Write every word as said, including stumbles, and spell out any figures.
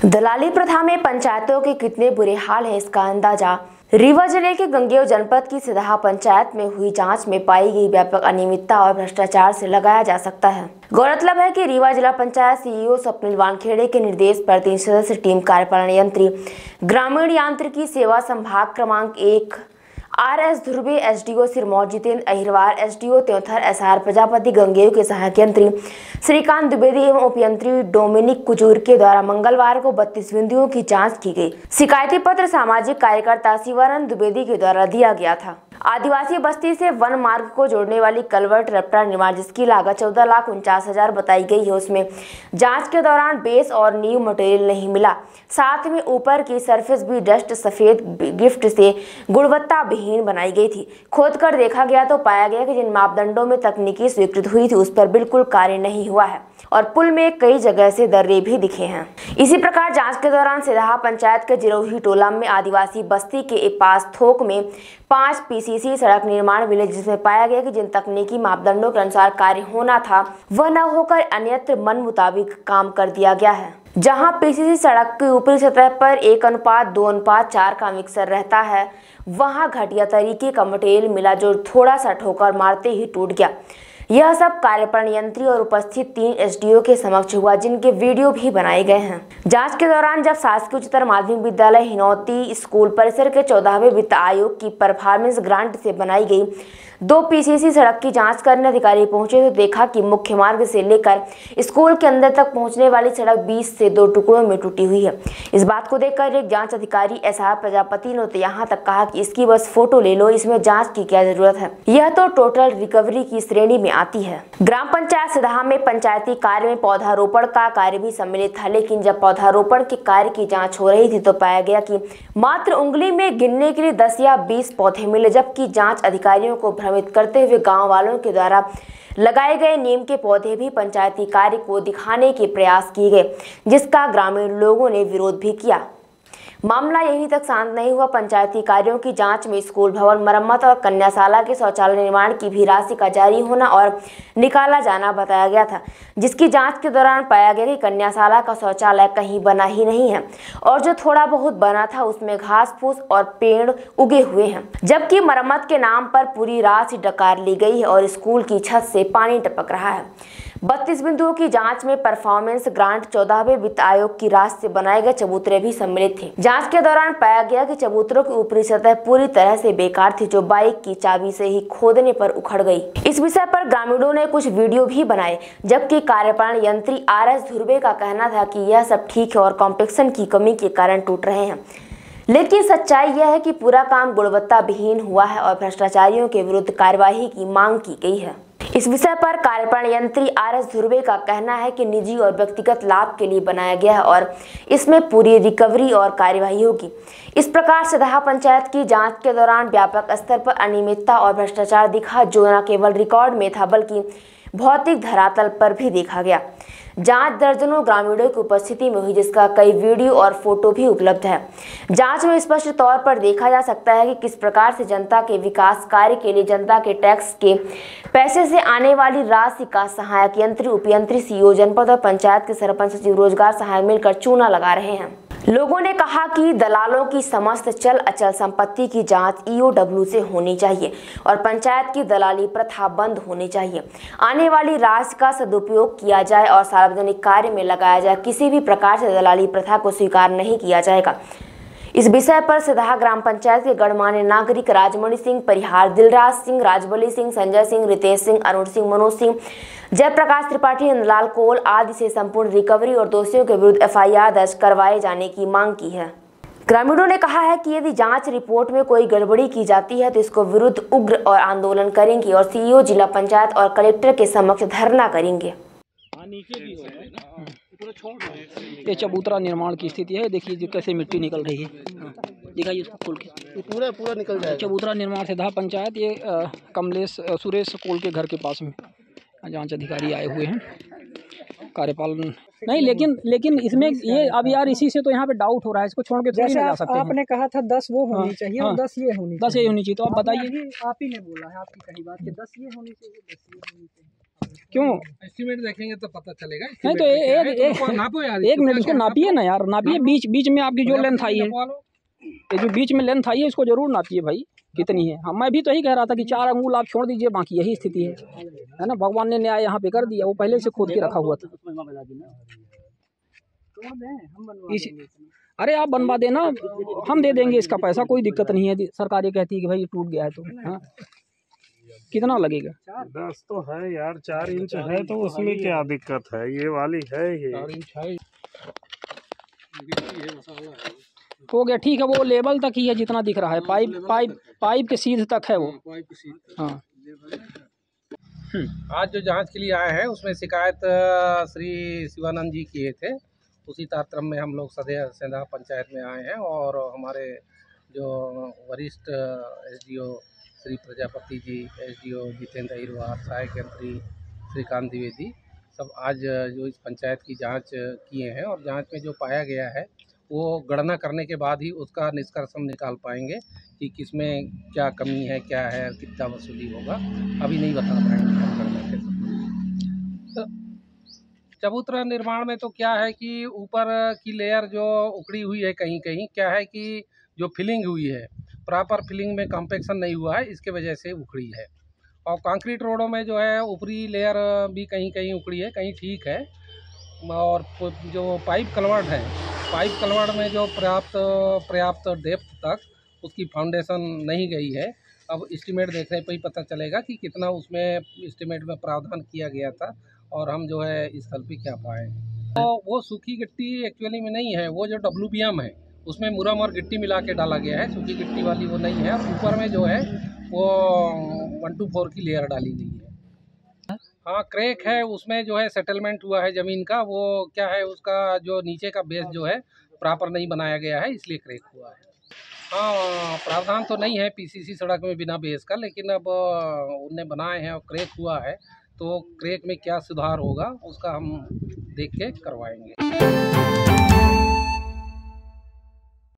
दलाली प्रथा में पंचायतों के कितने बुरे हाल हैं, इसका अंदाजा रीवा जिले के गंगेय जनपद की सिधाहा पंचायत में हुई जांच में पाई गई व्यापक अनियमितता और भ्रष्टाचार से लगाया जा सकता है। गौरतलब है कि रीवा जिला पंचायत सीईओ स्वप्निल वानखेड़े के निर्देश पर तीन सदस्यीय टीम कार्यपालन यंत्री ग्रामीण यांत्रिकी सेवा संभाग क्रमांक एक R S Dhurve, SDO Sirmaur Jitendra Ahirwar, SDO Teonthar S R Prajapati, Gangeya के सहायक यंत्री श्रीकांत द्विवेदी एवं उपयंत्री डोमिनिक कुजूर के द्वारा मंगलवार को बत्तीस बिंदुओं की जांच की गई। शिकायती पत्र सामाजिक कार्यकर्ता शिवानंद द्विवेदी के द्वारा दिया गया था। आदिवासी बस्ती से वन मार्ग को जोड़ने वाली कलवर्ट रपटा निर्माण जिसकी लागत चौदह लाख उनचास हजार बताई गई है, उसमें जांच के दौरान बेस और न्यू मटेरियल नहीं मिला। साथ में ऊपर की सरफेस भी डस्ट सफेद गिफ्ट से गुणवत्ता विहीन बनाई गई थी। खोद कर देखा गया तो पाया गया कि जिन मापदंडों में तकनीकी स्वीकृत हुई थी उस पर बिल्कुल कार्य नहीं हुआ है और पुल में कई जगह से दर्रे भी दिखे हैं। इसी प्रकार जांच के दौरान सिधाहा पंचायत के जिरोही टोला में आदिवासी बस्ती के पास थोक में पांच पीसीसी सड़क निर्माण मिले, जिसमें पाया गया कि जिन तकनीकी मापदंडों के अनुसार कार्य होना था वह न होकर अन्यत्र मन मुताबिक काम कर दिया गया है। जहां पीसीसी सड़क की ऊपरी सतह पर एक अनुपात दो अनुपात चार का मिक्सर रहता है, वहां घटिया तरीके का मटेरियल मिला जो थोड़ा सा ठोकर मारते ही टूट गया। यह सब कार्यपालन यंत्री और उपस्थित तीन एसडीओ के समक्ष हुआ, जिनके वीडियो भी बनाए गए हैं। जांच के दौरान जब शासकीय उच्चतर माध्यमिक विद्यालय हिनौती स्कूल परिसर के चौदहवें वित्त आयोग की परफॉर्मेंस ग्रांट से बनाई गई दो पीसीसी सड़क की जांच करने अधिकारी पहुंचे तो देखा कि मुख्य मार्ग से लेकर स्कूल के अंदर तक पहुंचने वाली सड़क बीस से दो टुकड़ों में टूटी हुई है। इस बात को देखकर एक जांच अधिकारी एस आर प्रजापति ने तो यहाँ तक कहा कि इसकी बस फोटो ले लो, इसमें जांच की क्या जरूरत है, यह तो टोटल रिकवरी की श्रेणी में आती है। ग्राम पंचायत सिधाहा में पंचायती कार्य में पौधारोपण का कार्य भी सम्मिलित था, लेकिन जब पौधारोपण के कार्य की जाँच हो रही थी तो पाया गया कि मात्र उंगली में गिनने के लिए दस या बीस पौधे मिले, जबकि जाँच अधिकारियों को करते हुए गांव वालों के द्वारा लगाए गए नीम के पौधे भी पंचायती कार्य को दिखाने के प्रयास किए गए, जिसका ग्रामीण लोगों ने विरोध भी किया। मामला यहीं तक शांत नहीं हुआ। पंचायती कार्यों की जांच में स्कूल भवन मरम्मत और कन्याशाला के शौचालय निर्माण की भी राशि का जारी होना और निकाला जाना बताया गया था, जिसकी जांच के दौरान पाया गया कि कन्याशाला का शौचालय कहीं बना ही नहीं है और जो थोड़ा बहुत बना था उसमें घास फूस और पेड़ उगे हुए हैं, जबकि मरम्मत के नाम पर पूरी राशि डकार ली गई है और स्कूल की छत से पानी टपक रहा है। बत्तीस बिंदुओं की जांच में परफॉर्मेंस ग्रांट चौदहवें वित्त आयोग की राशि से बनाए गए चबूतरे भी सम्मिलित थे। जांच के दौरान पाया गया कि चबूतरों की ऊपरी सतह पूरी तरह से बेकार थी, जो बाइक की चाबी से ही खोदने पर उखड़ गई। इस विषय पर ग्रामीणों ने कुछ वीडियो भी बनाए, जबकि कार्यपालन यंत्री आर एस ध्रुवे का कहना था कि यह सब ठीक है और कॉम्पेक्शन की कमी के कारण टूट रहे हैं, लेकिन सच्चाई यह है कि पूरा काम गुणवत्ता विहीन हुआ है और भ्रष्टाचारियों के विरुद्ध कार्यवाही की मांग की गई है। इस विषय पर कार्यपालन यंत्री आर एस ध्रुवे का कहना है कि निजी और व्यक्तिगत लाभ के लिए बनाया गया है और इसमें पूरी रिकवरी और कार्यवाही होगी। इस प्रकार सिधाहा पंचायत की जांच के दौरान व्यापक स्तर पर अनियमितता और भ्रष्टाचार दिखा, जो न केवल रिकॉर्ड में था बल्कि भौतिक धरातल पर भी देखा गया। जांच दर्जनों ग्रामीणों की उपस्थिति में हुई, जिसका कई वीडियो और फोटो भी उपलब्ध है। जांच में स्पष्ट तौर पर देखा जा सकता है कि किस प्रकार से जनता के विकास कार्य के लिए जनता के टैक्स के पैसे से आने वाली राशि का सहायक यंत्री, उपयंत्री, सीईओ जनपद और पंचायत के सरपंच सचिव, रोजगार सहायक मिलकर चूना लगा रहे हैं। लोगों ने कहा कि दलालों की समस्त चल अचल संपत्ति की जांच ईओडब्ल्यू से होनी चाहिए और पंचायत की दलाली प्रथा बंद होनी चाहिए। आने वाली राशि का सदुपयोग किया जाए और सार्वजनिक कार्य में लगाया जाए। किसी भी प्रकार से दलाली प्रथा को स्वीकार नहीं किया जाएगा। इस विषय पर सिधाहा ग्राम पंचायत के गणमान्य नागरिक राजमणि सिंह परिहार, दिलराज सिंह, राजबली सिंह, संजय सिंह, रितेश सिंह, अरुण सिंह, मनोज सिंह, जयप्रकाश त्रिपाठी, नंदलाल कोल आदि से संपूर्ण रिकवरी और दोषियों के विरुद्ध एफ आई आर दर्ज करवाए जाने की मांग की है। ग्रामीणों ने कहा है कि यदि जांच रिपोर्ट में कोई गड़बड़ी की जाती है तो इसको विरुद्ध उग्र और आंदोलन करेंगे और सीईओ जिला पंचायत और कलेक्टर के समक्ष धरना करेंगे। ये चबूतरा निर्माण की स्थिति है, देखिए जो कैसे मिट्टी निकल रही है, दिखाइए इसको खोल के, ये पूरा पूरा निकल जाएगा। चबूतरा निर्माण सिधाहा पंचायत, ये आ, कमलेश सुरेश कोल के घर के पास में जांच अधिकारी आए हुए हैं। कार्यपालन नहीं, लेकिन लेकिन इसमें ये अब यार इसी से तो यहाँ पे डाउट हो रहा है, इसको छोड़ के थोड़ी ना जा सकते हैं। आपने कहा था दस वो होनी हाँ, चाहिए हाँ, और दस ये होनी दस ये होनी चाहिए, तो आप बताइए। आप ही ने बोला है, आपकी कही बात कि दस ये होनी चाहिए, दस ये होनी चाहिए। क्यों एस्टीमेट देखेंगे तो पता चलेगा। नहीं तो एक एक नापो यार, एक मिनट इसको नापिए ना यार, नापिए बीच बीच में आपकी जो लेंथ आई है, ये जो बीच में लेंथ आई है इसको जरूर नापिए भाई कितनी है। हाँ मैं भी तो यही कह रहा था कि चार अंगुल आप छोड़ दीजिए, बाकी यही स्थिति है है ना। भगवान ने न्याय यहाँ पे कर दिया, वो पहले से खोद के रखा हुआ था। इस अरे आप बनवा देना, हम दे देंगे इसका पैसा, कोई दिक्कत नहीं है। सरकार ये कहती है कि भाई ये टूट गया है तो हाँ कितना लगेगा? दस तो है यार, चार इंच है तो उसमें क्या दिक्कत है, ये वाली है ये हो गया ठीक है। वो लेवल तक ही है जितना दिख रहा है, पाइप पाइप पाइप के सीध तक है वो। हाँ आज जो जांच के लिए आए हैं उसमें शिकायत श्री शिवानंद जी किए थे, उसी तारतम्य में हम लोग सदैव सेंधा पंचायत में आए हैं। और हमारे जो वरिष्ठ एसडीओ श्री प्रजापति जी, एसडीओ जितेंद्र अहिरवार, सहायक यंत्री श्रीकांत द्विवेदी, सब आज जो इस पंचायत की जांच किए हैं। और जांच में जो पाया गया है वो गणना करने के बाद ही उसका निष्कर्ष हम निकाल पाएंगे कि किसमें क्या कमी है, क्या है, कितना वसूली होगा, अभी नहीं बता पाएंगे हम गणना के समय। चबूतरा निर्माण में तो क्या है कि ऊपर की लेयर जो उखड़ी हुई है, कहीं कहीं क्या है कि जो फिलिंग हुई है प्रॉपर फिलिंग में कॉम्पैक्शन नहीं हुआ है, इसके वजह से उखड़ी है। और कंक्रीट रोडों में जो है ऊपरी लेयर भी कहीं कहीं उखड़ी है, कहीं ठीक है। और जो पाइप कलवर्ट है, पाइप कलवर्ट में जो पर्याप्त पर्याप्त डेप्थ तक उसकी फाउंडेशन नहीं गई है। अब एस्टीमेट देखने पर ही पता चलेगा कि कितना उसमें एस्टीमेट में प्रावधान किया गया था और हम जो है इस स्थल पे क्या पाए। तो वो सूखी गिट्टी एक्चुअली में नहीं है, वो जो डब्ल्यू बी एम है उसमें मुरम और गिट्टी मिला के डाला गया है, सूखी गिट्टी वाली वो नहीं है। ऊपर में जो है वो वन टू फोर की लेयर डाली गई है। हाँ क्रैक है, उसमें जो है सेटलमेंट हुआ है ज़मीन का, वो क्या है उसका जो नीचे का बेस जो है प्रॉपर नहीं बनाया गया है, इसलिए क्रैक हुआ है। हाँ प्रावधान तो नहीं है पीसीसी सड़क में बिना बेस का, लेकिन अब उनने बनाए हैं और क्रैक हुआ है, तो क्रैक में क्या सुधार होगा उसका हम देख के करवाएंगे।